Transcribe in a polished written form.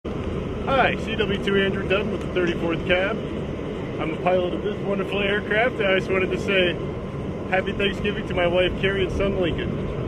Hi, CW2 Andrew Dunn with the 34th Cab. I'm the pilot of this wonderful aircraft, and I just wanted to say Happy Thanksgiving to my wife Carrie and son Lincoln.